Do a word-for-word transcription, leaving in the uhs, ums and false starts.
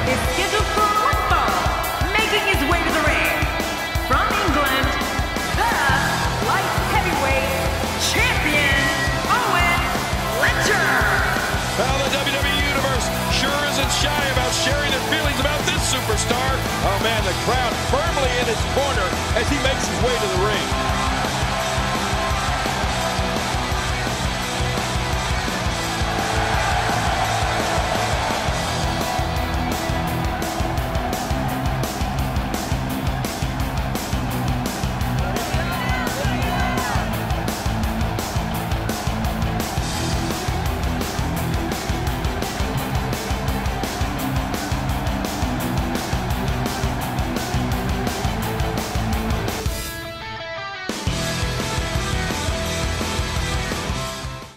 is scheduled for one fall, making his way to the ring. From England, the light heavyweight champion, Owen Fletcher. Well, the W W E Universe sure isn't shy about sharing their feelings about this superstar. Oh man, the crowd firmly in his corner as he makes his way to the ring.